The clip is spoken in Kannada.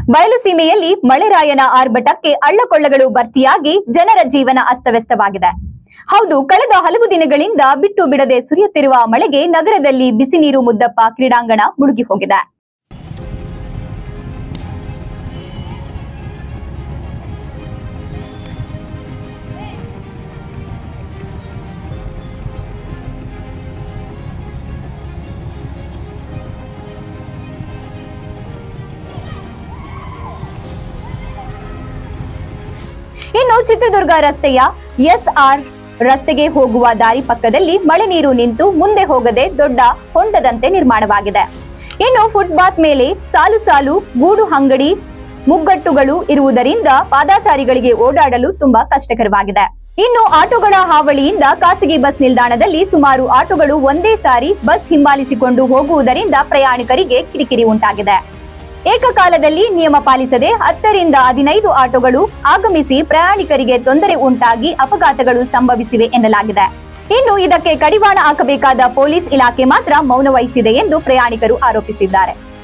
ಬಯಲು ಸೀಮೆಯಲ್ಲಿ ಮಳೆರಾಯನ ಆರ್ಭಟಕ್ಕೆ ಹಳ್ಳಕೊಳ್ಳಗಳು ಭರ್ತಿಯಾಗಿ ಜನರ ಜೀವನ ಅಸ್ತವ್ಯಸ್ತವಾಗಿದೆ. ಹೌದು, ಕಳೆದ ಹಲವು ದಿನಗಳಿಂದ ಬಿಟ್ಟು ಬಿಡದೆ ಸುರಿಯುತ್ತಿರುವ ಮಳೆಗೆ ನಗರದಲ್ಲಿ ಬಿಸಿ ನೀರು ಮುದ್ದಪ್ಪ ಕ್ರೀಡಾಂಗಣ ಮುಳುಗಿ ಹೋಗಿದೆ. ಇನ್ನು ಚಿತ್ರದುರ್ಗ ರಸ್ತೆಯ SR ರಸ್ತೆಗೆ ಹೋಗುವ ದಾರಿ ಪಕ್ಕದಲ್ಲಿ ಮಳೆ ನೀರು ನಿಂತು ಮುಂದೆ ಹೋಗದೆ ದೊಡ್ಡ ಹೊಂಡದಂತೆ ನಿರ್ಮಾಣವಾಗಿದೆ. ಇನ್ನು ಫುಟ್ಪಾತ್ ಮೇಲೆ ಸಾಲು ಸಾಲು ಗೂಡು ಅಂಗಡಿ ಮುಗ್ಗಟ್ಟುಗಳು ಇರುವುದರಿಂದ ಪಾದಚಾರಿಗಳಿಗೆ ಓಡಾಡಲು ತುಂಬಾ ಕಷ್ಟಕರವಾಗಿದೆ. ಇನ್ನು ಆಟೋಗಳ ಹಾವಳಿಯಿಂದ ಖಾಸಗಿ ಬಸ್ ನಿಲ್ದಾಣದಲ್ಲಿ ಸುಮಾರು ಆಟೋಗಳು ಒಂದೇ ಸಾರಿ ಬಸ್ ಹಿಂಬಾಲಿಸಿಕೊಂಡು ಹೋಗುವುದರಿಂದ ಪ್ರಯಾಣಿಕರಿಗೆ ಕಿರಿಕಿರಿ ಉಂಟಾಗಿದೆ. ಏಕಕಾಲದಲ್ಲಿ ನಿಯಮ ಪಾಲಿಸದೆ 10 ರಿಂದ 15 ಆಟೋಗಳು ಆಗಮಿಸಿ ಪ್ರಯಾಣಿಕರಿಗೆ ತೊಂದರೆ ಉಂಟಾಗಿ ಅಪಘಾತಗಳು ಸಂಭವಿಸಿವೆ ಎನ್ನಲಾಗಿದೆ. ಇನ್ನು ಇದಕ್ಕೆ ಕಡಿವಾಣ ಹಾಕಬೇಕಾದ ಪೊಲೀಸ್ ಇಲಾಖೆ ಮಾತ್ರ ಮೌನ ವಹಿಸಿದೆ ಎಂದು ಪ್ರಯಾಣಿಕರು ಆರೋಪಿಸಿದ್ದಾರೆ.